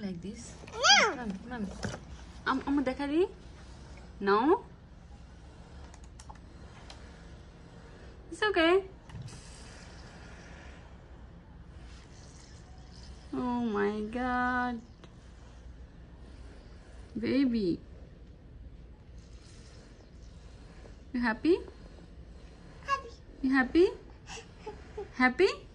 like this. Run. Amma dekhadi. No. It's okay. Oh my God. Baby. You happy? Happy. You happy? Happy?